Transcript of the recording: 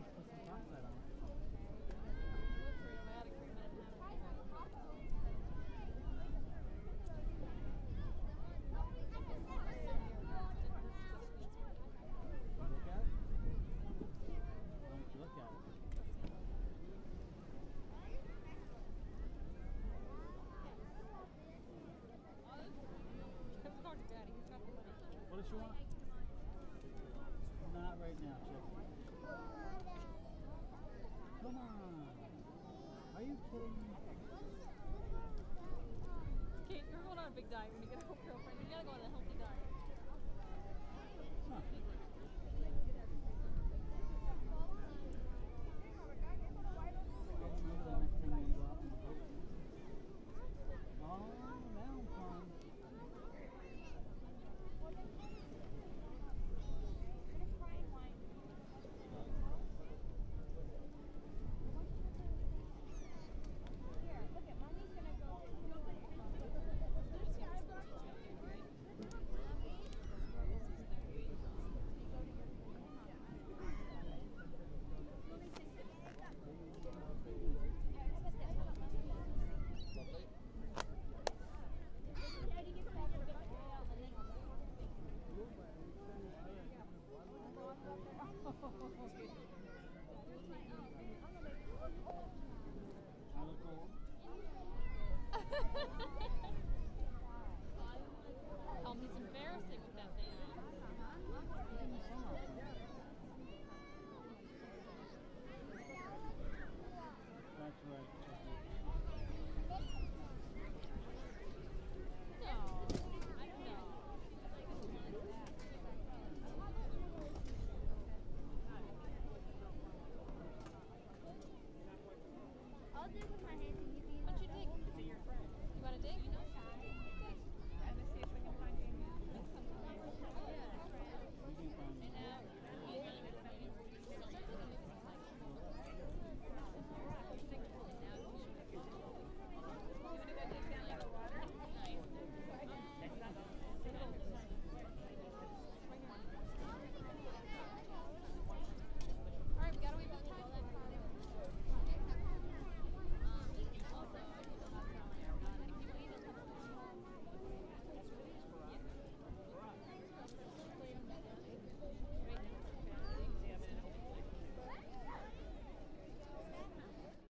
Put some chocolate on it. Look at it? Why don't you look at it? Daddy, he's got the money. What does she want? Not right now, Chip. Come on. Are you kidding me? Kate, you're going on a big diet when you get a girlfriend. You gotta go on a healthy